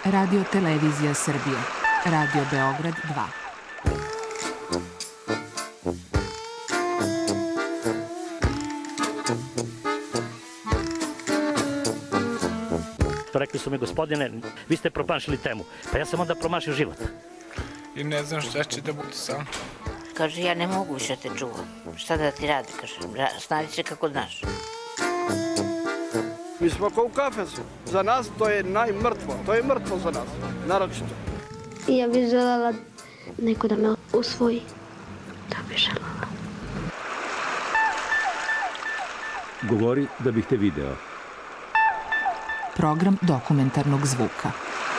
Radio Televizija Srbije, Radio Beograd 2. Rekli su mi, gospodine, vi ste promašili temu. Pa ja sam onda promašio život. I ne znam šta će da bude sam. Kaže, ja ne mogu više te čuvam. Šta da ti radi, kaže, snađi se kako znaš. Mi smo kao u kafesu. Za nas to je najmrtvo. To je mrtvo za nas, naročito. Ja bih željela neko da me usvoji. Da bih željela. Govori da bih te video. Program dokumentarnog zvuka.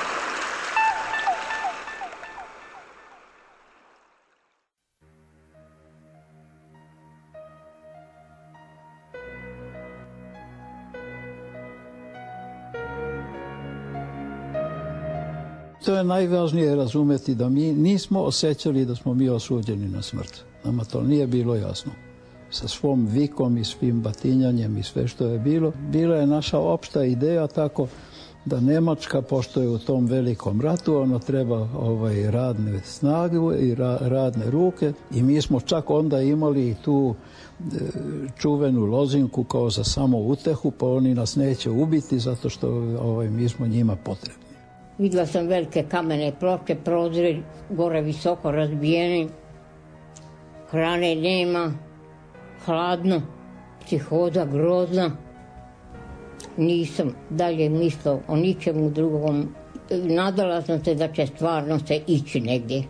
To je najvažnije razumeti da mi nismo osjećali da smo mi osuđeni na smrt. Nama to nije bilo jasno. Sa svom vikom i svim batinjanjem i sve što je bilo, bila je naša opšta ideja tako da Nemačka, pošto je u tom velikom ratu, ono treba radne snage i radne ruke i mi smo čak onda imali i tu čuvenu lozinku kao za samo utehu, pa oni nas neće ubiti zato što mi smo njima potrebni. Videla sam velike kamene ploče, prozori gore visoko razbijeni, hrane nema, hladno, psihoza grozna. Nisam dalje mislila o ničemu drugom. Nadala sam se da će stvarno se ići negdje.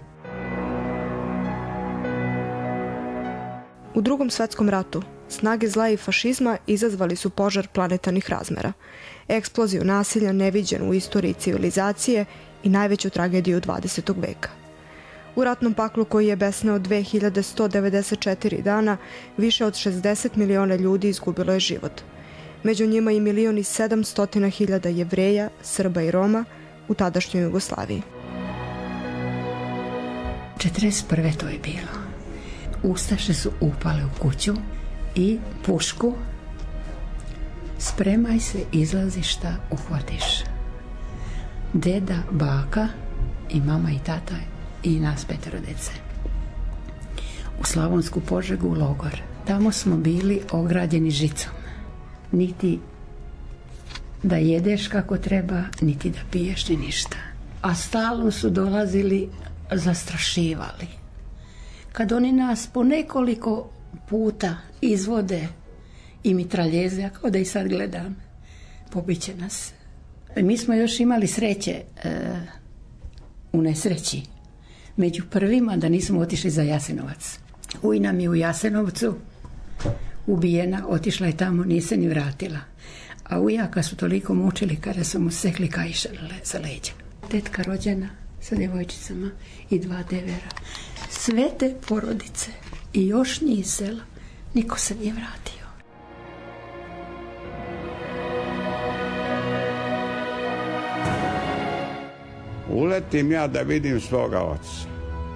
U Drugom svetskom ratu snage zla i fašizma izazvali su požar planetarnih razmera, eksploziju nasilja neviđenu u istoriji civilizacije i najveću tragediju 20. veka. U ratnom paklu koji je besneo 2194 dana, više od 60 miliona ljudi izgubilo je život. Među njima i 1.700.000 Jevreja, Srba i Roma u tadašnjoj Jugoslaviji. 41. to je bilo. Ustaše su upale u kuću i pušku. Spremaj se, izlazi šta uhvatiš. Deda, baka i mama i tata i nas 5 dece. U Slavonsku Požegu u logor. Tamo smo bili ograđeni žicom. Niti da jedeš kako treba, niti da piješ, ni ništa. A stalno su dolazili, zastrašivali. Kad oni nas po nekoliko puta izvode i mitraljeze, kao da i sad gledam, pobiće nas. Mi smo još imali sreće u nesreći. Među prvima da nismo otišli za Jasenovac. Ujna mi u Jasenovcu ubijena, otišla je tamo, nije se ni vratila. A ujaka su toliko mučili kada su mu sekli kaiše za leđa. Tetka rođena sa djevojčicama i 2 devera. Sve te porodice i još njih sela, niko se nije vratio. Uletim ja da vidim svoga oca.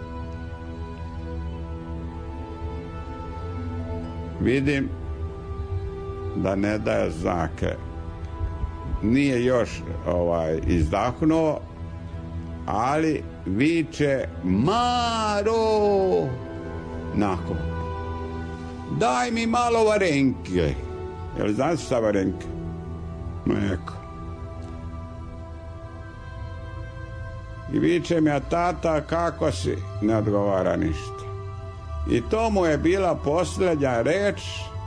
Vidim da ne daje znake. Nije još izdahnuo, ali viče Maro! Nakon. Daj mi malo varenke. Jel znaš šta varenke? Mlijeko. I viče mi, a tata, kako si? Ne odgovara ništa. I to mu je bila posljednja reč.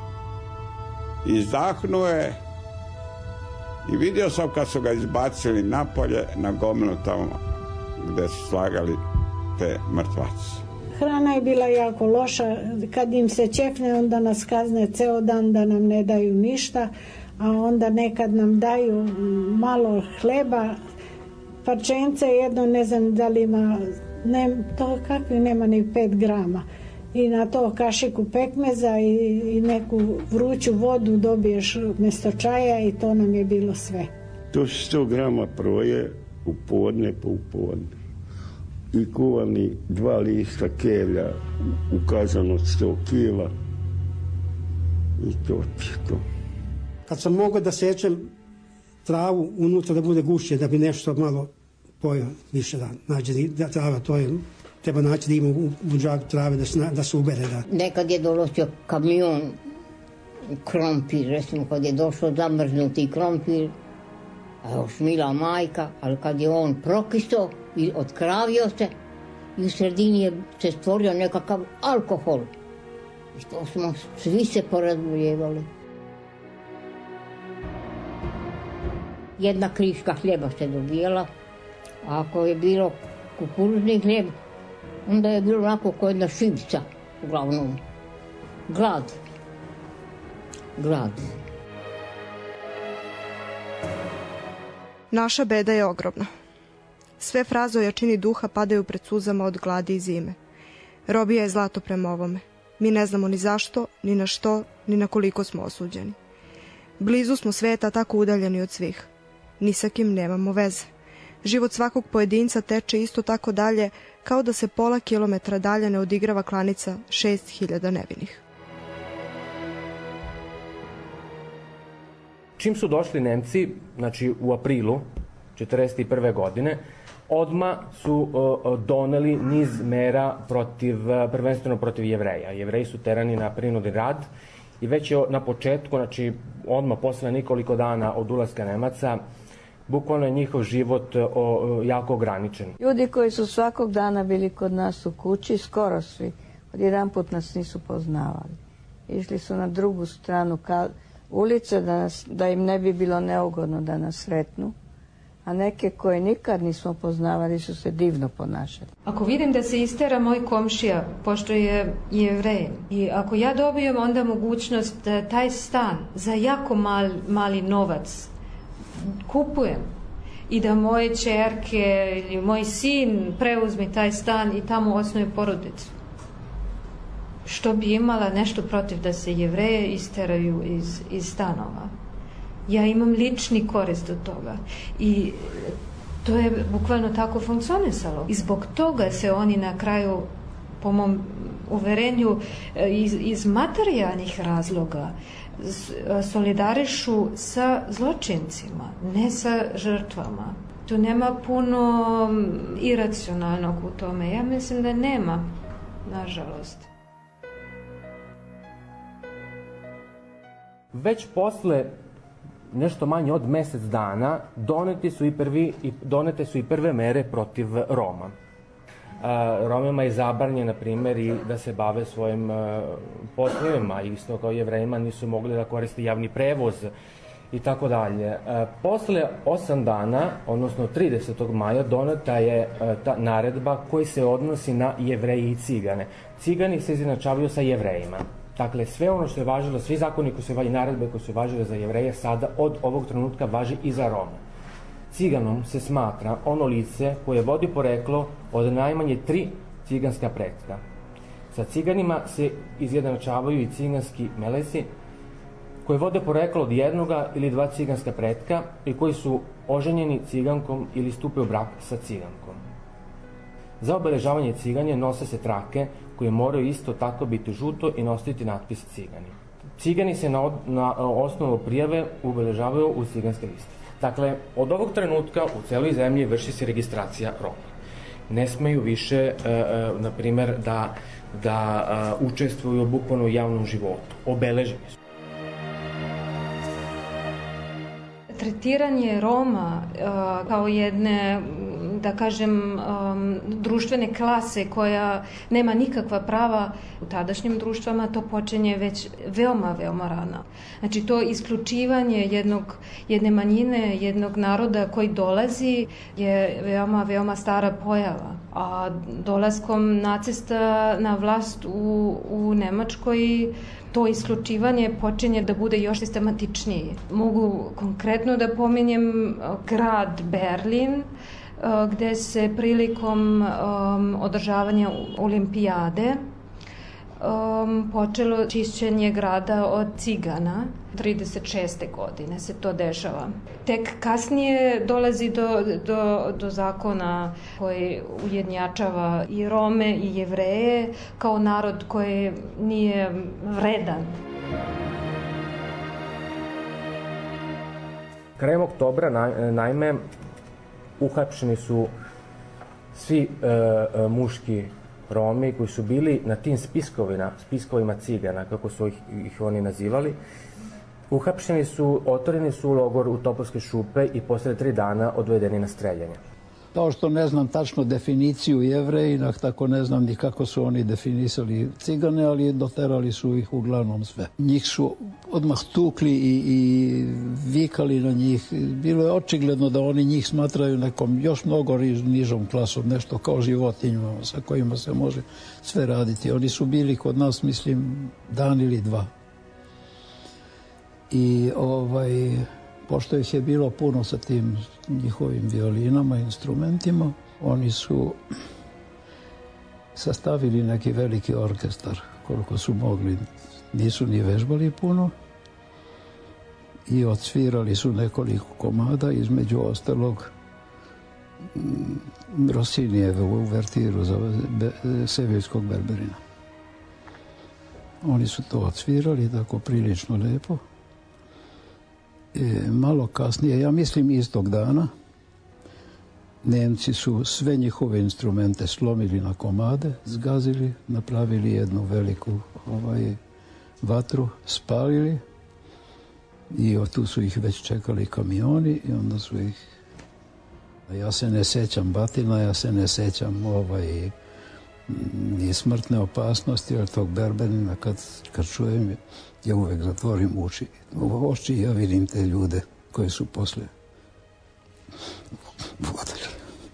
Izdahnuo je. I vidio sam kad su ga izbacili napolje na gomilu tamo gde su slagali te mrtvace. Hrana je bila jako loša. Kad im se čekne, onda nas kazne ceo dan da nam ne daju ništa, a onda nekad nam daju malo hleba, parčence jedno, ne znam da li ima, to kakvi nema ni 5 grama. I na to kašiku pekmeza i neku vruću vodu dobiješ mjesto čaja i to nam je bilo sve. To su 100 grama proje u podne po upodne. I kuvani 2 lista kevlja u kazan od 100 kila. I to je to. Kad sam mogao da sečem travu unutra da bude gušće, da bi nešto malo pojeo više da nađe trava, to je, treba naći da ima u džaku trave da se ubere. Da. Nekad je dolazio kamion krompir, recimo kad je došao zamrznuti krompir, a još mila majka, ali kad je on prokisto i otkravio se i u sredini je se stvorio nekakav alkohol. I to smo svi se porazboljevali. Jedna kriška hljeba se dobijala, a ako je bilo kukuruzni hljeb, onda je bilo onako kao jedna šibca, uglavnom. Glad. Naša beda je ogromna. Sve fraze o jačini duha padaju pred suzama od gladi i zime. Robija je zlato prema ovome. Mi ne znamo ni zašto, ni na što, ni na koliko smo osuđeni. Blizu smo sveta, tako udaljeni od svih. Ni sa kim nemamo veze. Život svakog pojedinca teče isto tako dalje, kao da se pola kilometra dalje ne odigrava klanica 6000 nevinih. Čim su došli Nemci, znači u aprilu 1941. godine, odmah su doneli niz mera prvenstveno protiv Jevreja. Jevreji su terani na prinudni rad i već je na početku, znači odmah posle nekoliko dana od ulaska Nemaca, bukvalno je njihov život jako ograničen. Ljudi koji su svakog dana bili kod nas u kući, skoro svi, odjedanput nas nisu poznavali. Išli su na drugu stranu ulice da im ne bi bilo neugodno da nas sretnu, a neke koje nikad nismo poznavali su se divno ponašali. Ako vidim da se istera moj komšija, pošto je Jevrej, i ako ja dobijem onda mogućnost da taj stan za jako mali novac kupujem i da moje ćerke ili moj sin preuzme taj stan i tamo osnuje porodicu, što bi imala nešto protiv da se Jevreje isteraju iz stanova. Ja imam lični korist od toga i to je bukvalno tako funkcionisalo. I zbog toga se oni na kraju, po mom uverenju, iz materijalnih razloga solidarišu sa zločincima, ne sa žrtvama. Tu nema puno iracionalnog u tome. Ja mislim da nema, nažalost. Već posle nešto manje od mjesec dana donete su i prve mere protiv Roma. Romima je zabranjeno, na primjer, i da se bave svojim poslovima, isto kao Jevrejima nisu mogli da koriste javni prevoz i tako dalje. Posle 8 dana, odnosno 30. maja, doneta je ta naredba koja se odnosi na Jevreje i Cigane. Cigani se izjednačavaju sa Jevrejima. Dakle, sve ono što je važilo, svi zakoni i naredbe koje su važile za Jevreje, sada od ovog trenutka važi i za Rome. Ciganom se smatra ono lice koje vodi poreklo od najmanje 3 ciganska pretka. Sa ciganima se izjednačavaju i ciganski melesi koji vode poreklo od 1 ili 2 ciganska pretka i koji su oženjeni cigankom ili stupaju u brak sa cigankom. Za obeležavanje ciganje nose se trake koje moraju isto tako biti žuto i nositi natpis Cigani. Cigani se na osnovu prijave obeležavaju u ciganske liste. Dakle, od ovog trenutka u celoj zemlji vrši se registracija Roma. Ne smeju više, na primjer, da učestvuju bukvalno u javnom životu. Obeleženi su. Tretiranje Roma kao jedne, da kažem, društvene klase koja nema nikakva prava u tadašnjim društvama, to počinje već veoma rano. Znači, to isključivanje jedne manjine, jednog naroda koji dolazi je veoma stara pojava. A dolaskom nacista na vlast u Nemačkoj, to isključivanje počinje da bude još sistematičnije. Mogu konkretno da pominjem grad Berlin, gde se prilikom održavanja olimpijade počelo čišćenje grada od Cigana. 36. godine se to dešava. Tek kasnije dolazi do zakona koji ujednačava i Rome i Jevreje kao narod koji nije vredan. Krajem oktobra, naime, uhapšeni su svi muški Romi koji su bili na tim spiskovima cigana, kako su ih oni nazivali. Uhapšeni su, otvoreni su u logor u Topolske šupe i posle 3 dana odvedeni na streljanje. Kao što ne znam tačno definiciju Jevrejina, tako ne znam ni kako su oni definisali cigane, ali doterali su ih uglavnom sve. Njih su odmah tukli i vikali na njih. Bilo je očigledno da oni njih smatraju nekom još mnogo nižom klasom, nešto kao životinjama sa kojima se može sve raditi. Oni su bili kod nas, mislim, dan ili 2. I pošto ih je bilo puno sa tim njihovim violinama, instrumentima, oni su sastavili neki veliki orkestar koliko su mogli. Nisu ni vežbali puno i odsvirali su nekoliko komada, između ostalog Rossinijevu uvertiru za Seviljskog Berberina. Oni su to odsvirali tako prilično lepo. Malo kasnije, ja mislim istog dana, Nemci su sve njihove instrumente slomili na komade, zgazili, napravili jednu veliku vatru, spalili i tu su ih već čekali kamioni i onda su ih... Ja se ne sećam batina, ja se ne sećam ni smrtne opasnosti, jer tog Berberina kad čujem, ja uvek zatvorim oči i ja vidim te ljude koji su posle vodili.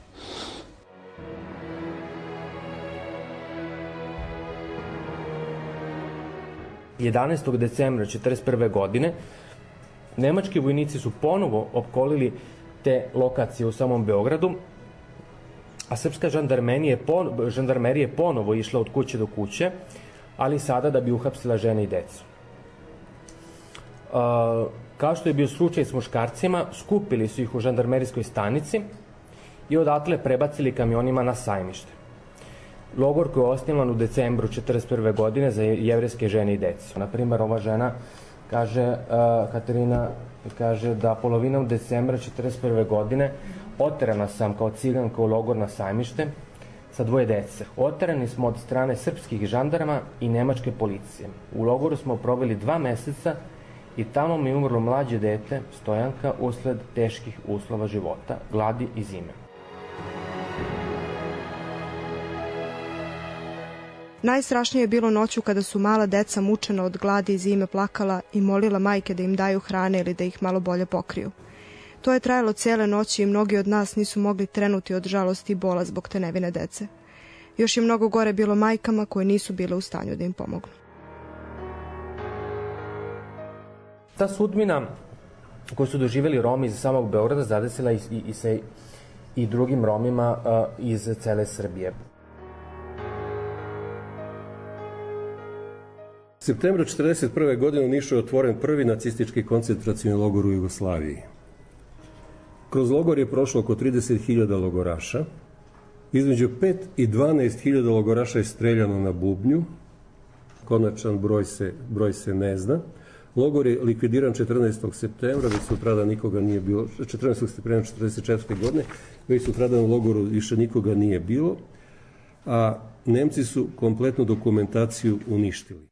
Decembra 1941. godine nemački vojnici su ponovo opkolili te lokacije u samom Beogradu, a srpska žandarmerija je ponovo išla od kuće do kuće, ali sada da bi uhapsila žene i decu. Kao što je bio slučaj s muškarcima, skupili su ih u žandarmerijskoj stanici i odatle prebacili kamionima na Sajmište. Logor koji je osnivan u decembru 1941. godine za jevrejske žene i decu. Naprimer, ova žena kaže, Katarina kaže da polovinom decembra 1941. godine oterana sam kao ciganka u logor na Sajmište sa 2 dece. Oterani smo od strane srpskih žandarma i nemačke policije. U logoru smo proveli 2 meseca i tamo mi je umrlo mlađe dete, Stojanka, usled teških uslova života, gladi i zime. Najstrašnije je bilo noću kada su mala deca mučena od gladi i zime plakala i molila majke da im daju hrane ili da ih malo bolje pokriju. To je trajalo cijele noći i mnogi od nas nisu mogli trenuti od žalosti i bola zbog te nevine dece. Još je mnogo gore bilo majkama koje nisu bile u stanju da im pomognu. Ta sudbina koju su doživjeli Romi iz samog Beograda zadesila i drugim Romima iz cele Srbije. Septembra 1941. godine u Nišu je otvoren prvi nacistički koncentracioni logor u Jugoslaviji. Kroz logor je prošlo oko 30.000 logoraša. Između 5 i 12.000 logoraša je streljano na bubnju. Konačan broj se ne zna. Logor je likvidiran 14. septembra, već sutradan nikoga nije bilo, 14. septembra 1944. godine, već sutradan u logoru više nikoga nije bilo, a Nemci su kompletnu dokumentaciju uništili.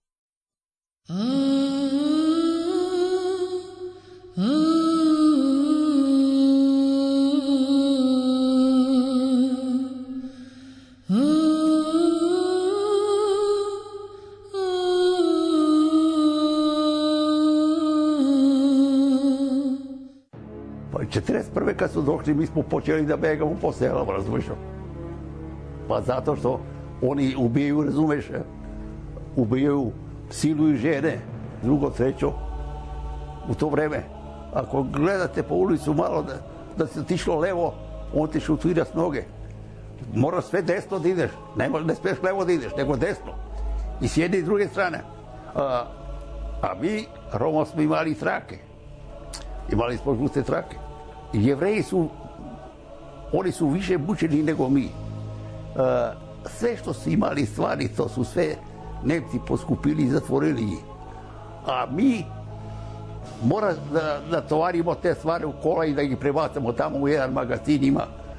Pa 1941. kad su došli, mi smo počeli da begamo po selama, razumiješ? Pa zato što oni ubijaju, razumiješ? Ubijaju, siluju žene, drugo, trećo. U to vreme, ako gledate po ulicu malo da se ti išlo levo, on ti šutira s noge. Moraš sve desno da ideš, ne smiješ levo da ideš, nego desno. I s jedne i druge strane. A mi, Roma, smo imali trake. Imali smo žute trake. Jevreji su, oni su više mučeni nego mi. Sve što su imali stvari, to su sve Nemci poskupili i zatvorili ih. A mi mora da tovarimo te stvari u kola i da ih prebacamo tamo u jedan magazin ima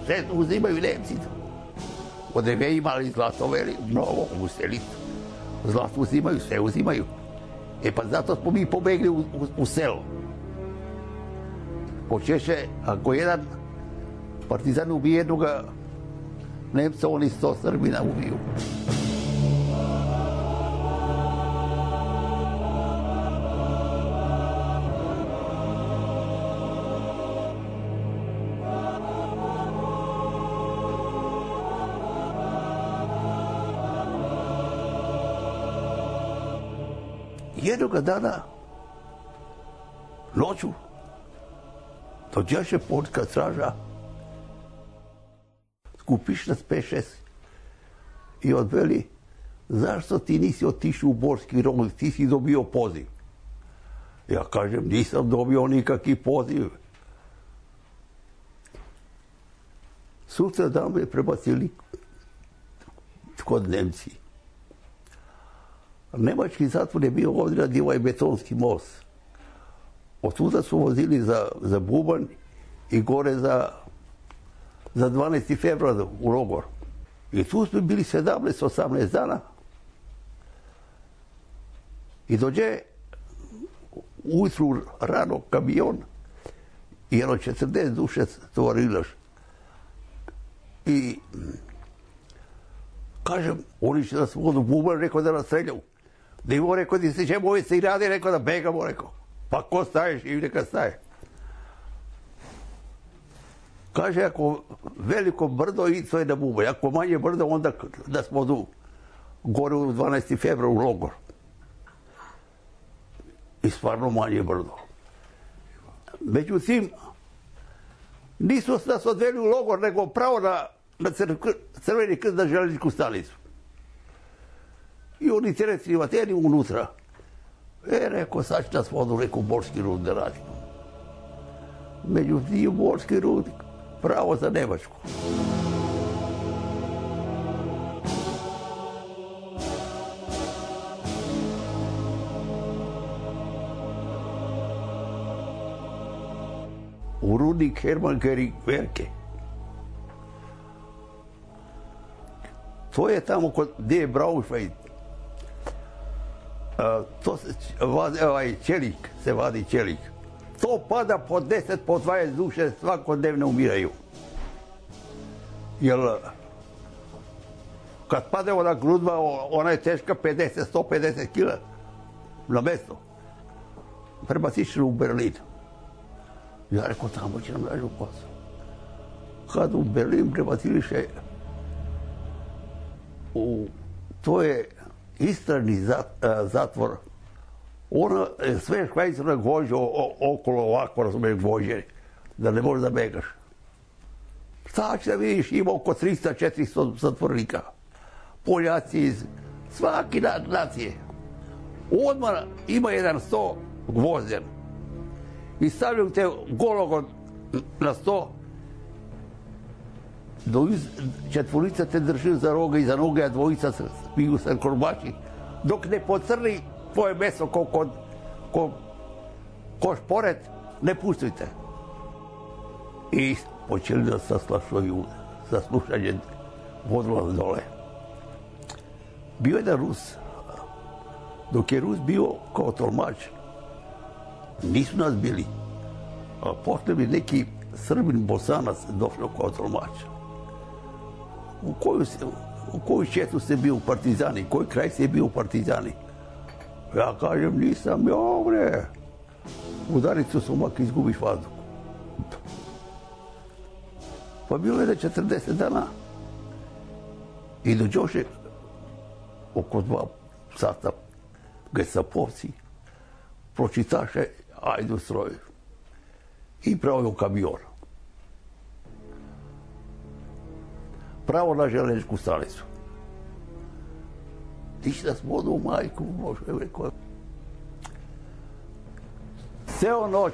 sve uzimaju Nemci. Odeve imali zlato mnogo u Selicu. Zlato uzimaju, sve uzimaju. E pa zato smo mi pobegli u selo. Počeše, ako jedan partizan ubije jednoga Nemca, oni 100 Srbina ubiju. Jednoga dana, noću, dođeše poljska straža, skupiš nas 5-6 i odveli, zašto ti nisi otišao u Borski Rog, ti si dobio poziv. Ja kažem, nisam dobio nikakvi poziv. Sutra dan me prebacili kod Nemci. Nemački zatvor je bio ovdje radi ovaj betonski most. Od tuda su vozili za Bubanj i gore za 12. februar u logor. I tu smo bili 17-18 dana. I dođe ujutru rano kamion i jedno 40 duše tovarilaš. I kažem, oni će nas vodu Bubanj, rekao da nas streljaju. Da imamo rekao, da se ćemo ove se i rade, rekao da begamo, rekao. Pa ko staješ i neka staje. Kaže, ako veliko brdo, i to je na Bubanj. Ako manje brdo, onda da smo gore u 12. februar u logor. I stvarno manje brdo. Međutim, nisu nas odveli u logor, nego pravo na Crveni krst, na železničku stanicu. I oni teletrivateri unutra. Rekao, sad će nas vodu neku Borski Rud da radimo. Međutim, Borski Rud, pravo za Nemačku. U rudnik Hermann Göring Werke. To je tamo gdje je Braunschweig. To se čelik, se vadi čelik. To pada po 10, po 20 duše, svakodnevno umiraju. Jer kad pade ona grudva, ona je teška 50-150 kila na mesto. Prebaciš u Berlin. Ja rekao, tamo će nam nađu posao. Kad u Berlin prebaciliše, to je istražni zatvor. Ono sve Švajcara gvožđe okolo ovako, razumiješ, gvožđe, da ne možeš da begaš. Šta će da vidiš, ima oko 300-400 zatvornika. Poljaci iz svake nacije. Odmah ima jedan sto gvozden. I stavljaju te golog na sto, četvorica te drži za roga i za noge, a dvojica spiju sa korbači, dok ne pocrni tvoje meso ko šporet, ne pustujte. I počeli da saslušaju, sa slušanjem vodila dole. Bio je jedan Rus. Dok je Rus bio kao tolmač, nisu nas bili. A posle bi neki Srbin Bosanac došao kao tolmač. U koju četu ste bio u Partizani? Koji kraj ste bio u Partizani? Ja kažem, nisam, bre. Udaricu su mak izgubiš vazduh. Pa bilo je da 40 dana i dođoše oko 2 sata gestapovci, pročitaše, ajde u stroj. I pravo je u kamion. Pravo na železničku stanicu. Tiši da smo odu u majku, Bože, rekao. Ceo noć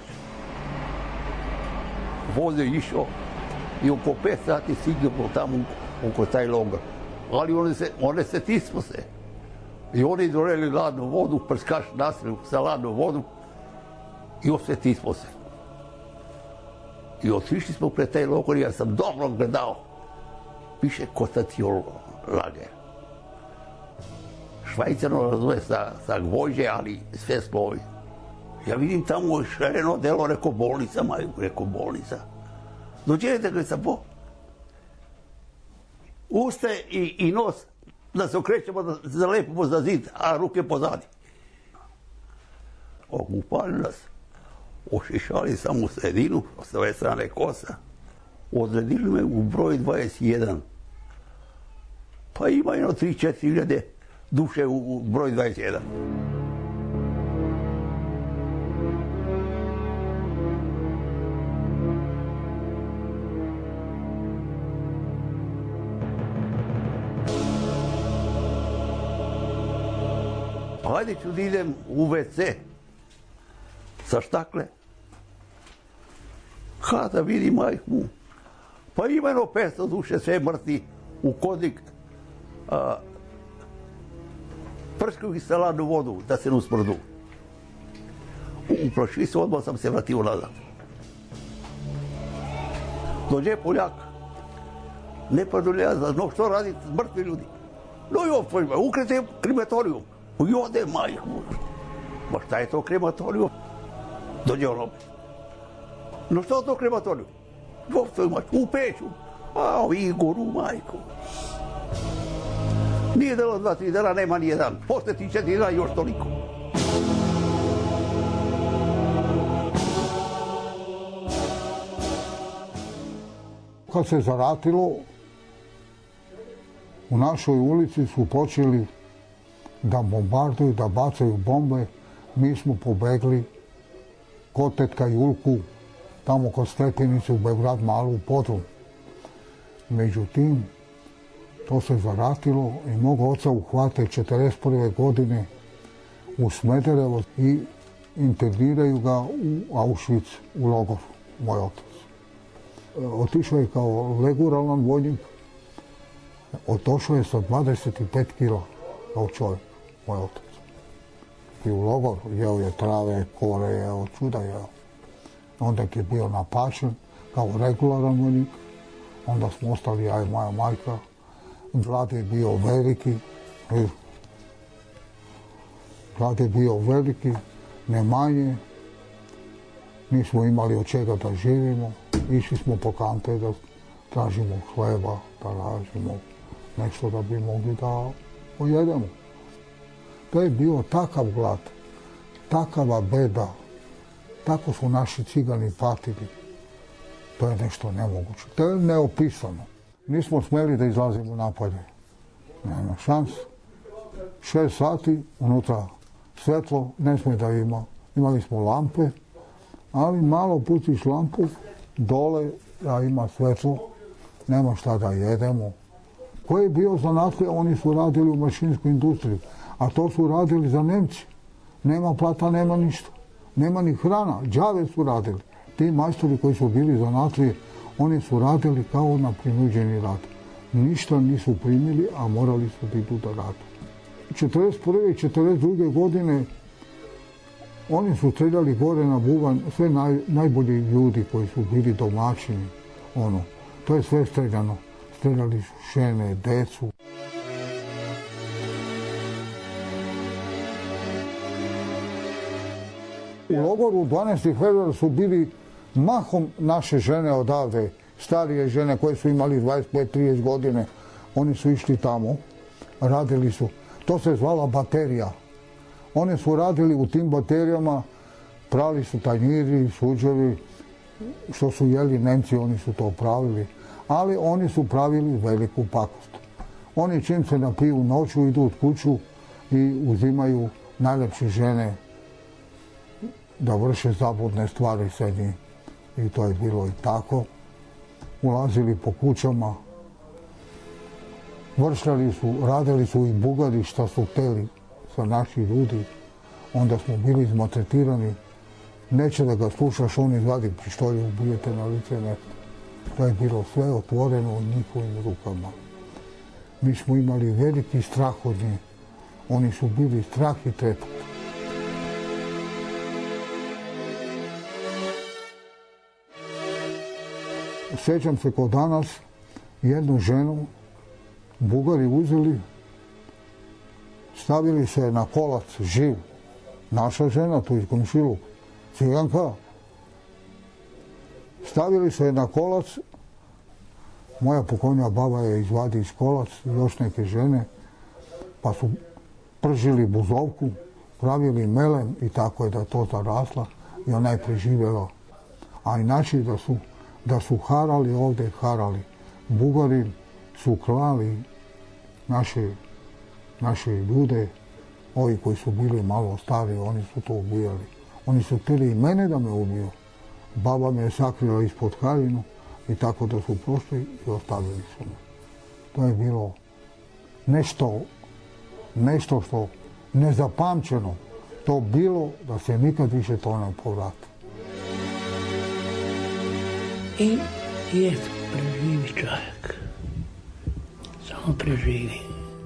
voz je išao i oko 5 sati stigao tamo oko taj logor. Ali one se tismo se. I oni doreli ladnu vodu, prskaš nastriju sa ladnu vodu i osveti smo se. I otišli smo pred taj logor, ja sam dobro gledao. Piše Konstantinov lager. Švajcarno razumije sa gvožđe, ali sve slovi. Ja vidim tamo šareno delo, rekao bolnica, majku, rekao bolnica. Dođete gledaj sam po. Uste i nos, da se okrećemo, da se zalepimo za zid, a ruke pozadi. Okupali nas, ošišali sam u sredinu, s ove strane kosa. Odredili me u broj 21. Pa ima jedno 3-4 hiljade duše u broj 21. Hajde ću da idem u WC sa štakle. Kada vidim majku, pa ima jedno 500 duše, sve mrtvi u kodnik. Prskaju ih sa ladnu vodu da se ne usmrdu. Uplašili se, odmah sam se vratio nazad. Dođe Poljak. Ne padulja, no što radite mrtvi ljudi? No i ovo, ukrete krematorijum. I ode majku. Ma šta je to krematorijum? Dođe on opet. No što je to krematorijum? U peću. A ovi goru majku. Nije delo 2-3 dana, nema ni jedan. Posle 3-4 dana još toliko. Kad se zaratilo, u našoj ulici su počeli da bombarduju, da bacaju bombe. Mi smo pobegli kod tetka Julku, tamo kod Stepenice u Beograd Malu u Podrum. Međutim, to se zaratilo i mog oca uhvate 1941. godine u Smederevo i interniraju ga u Auschwitz, u logoru, moj otac. Otišao je kao leguralan vojnik, otišao je sa 25 kila kao čovjek, moj otac. I u logoru jeo je trave, kore, jeo čuda, jeo. Onda je bio napačen kao regularan vojnik, onda smo ostali ja i moja majka. Glad je bio veliki, ne manje. Nismo imali od čega da živimo. Išli smo po kante da tražimo hleba, da tražimo nešto da bi mogli da pojedemo. To je bio takav glad, takava beda, tako su naši cigani patili. To je nešto nemoguće, to je neopisano. Nismo smjeli da izlazimo napolje. Nema šans. 6 sati, unutra svetlo, ne smije da ima. Imali smo lampe, ali malo pustiš lampu, dole da ima svetlo, nema šta da jedemo. Ko je bio zanatlija, oni su radili u mašinskoj industriji, a to su radili za Nemci. Nema plata, nema ništa. Nema ni hrana, džave su radili. Ti majstori koji su bili zanatlije, oni su radili kao na prinuđeni rad. Ništa nisu primili, a morali su da idu da rade. 1941. i 1942. godine oni su streljali gore na bubanj sve najbolji ljudi koji su bili domaćini. To je sve streljano. Streljali su žene, decu. U logoru 12. februara su bili mahom naše žene odavde, starije žene koje su imali 25-30 godine. Oni su išli tamo, radili su. To se zvala baterija. Oni su radili u tim baterijama, prali su tanjiri, suđevi, što su jeli Nemci, oni su to pravili. Ali oni su pravili veliku pakost. Oni čim se napiju noću, idu u kuću i uzimaju najlepše žene da vrše zabudne stvari sa njim. I to je bilo i tako. Ulazili po kućama, vršljali su, radili su i Bugari što su hteli sa naši ljudi. Onda smo bili izmaltretirani. Neće da ga slušaš, on izvadi pištolje, ubijete na lice mjesta. To je bilo sve otvoreno u njihovim rukama. Mi smo imali veliki strah od njih. Oni su bili strah i trepot. sjećam se kod danas, jednu ženu Bugari uzeli, stavili se na kolac živ. Naša žena, tu iz komšiluka, ciganka. Stavili se na kolac, moja pokojna baba je izvadi iz kolac, još neke žene, pa su pržili buzovku, pravili melem i tako je da to zarasla i ona je preživjela. A inače da su harali ovdje, harali. Bugari su klali naše ljude, ovi koji su bili malo stari, oni su to ubijali. Oni su htjeli i mene da me ubiju. Baba me je sakrila ispod haljinu i tako da su prošli i ostavili su me. To je bilo nešto što nezapamćeno. To bilo da se nikad više to ne povrati. I eto, preživi čovjek. Samo preživi.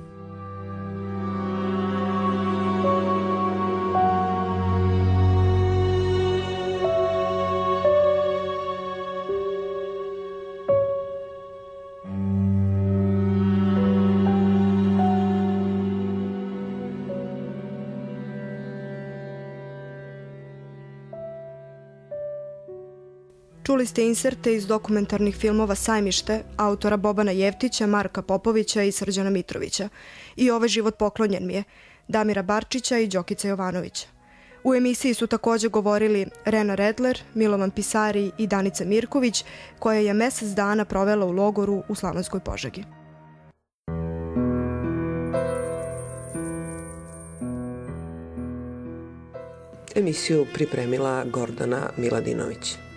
Čuli ste inserte iz dokumentarnih filmova Sajmište, autora Bobana Jeftića, Marka Popovića i Srđana Mitrovića. I Ovaj život poklonjen mi je, Damira Barčića i Đokice Jovanovića. U emisiji su također govorili Rena Redler, Milovan Pisari i Danica Mirković, koja je mjesec dana provela u logoru u Slavonskoj Požegi. Emisiju pripremila Gordana Miladinović.